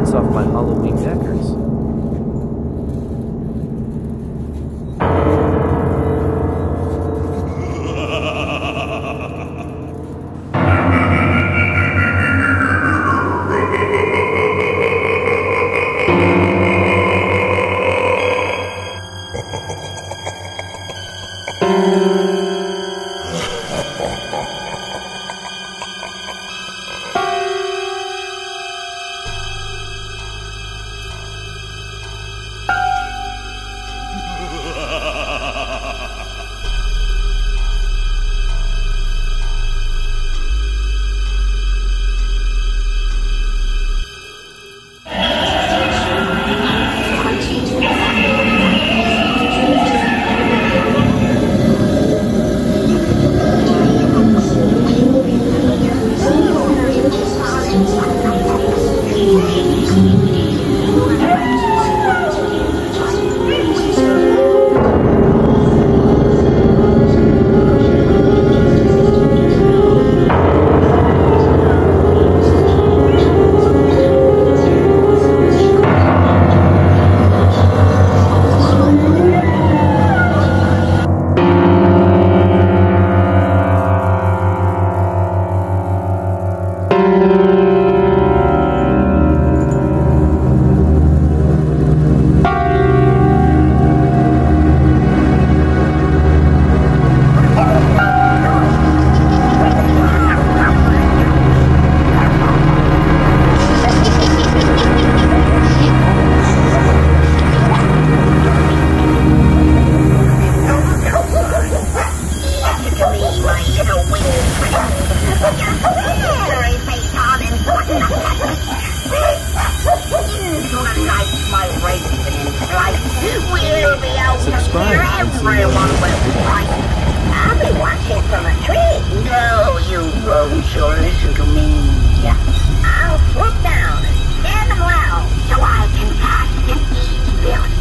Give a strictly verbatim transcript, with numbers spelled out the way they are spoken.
lights off my Halloween deckers. Subscribe. Everyone will fight. I'll be watching from a tree. No, you won't. Sure, listen to me. I'll swoop down, stand them loud, so I can cast an evil